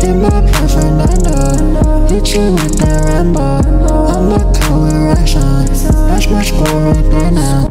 in my perfect under. Hit you with the Rambo. I'm a cold erection. Much more than that.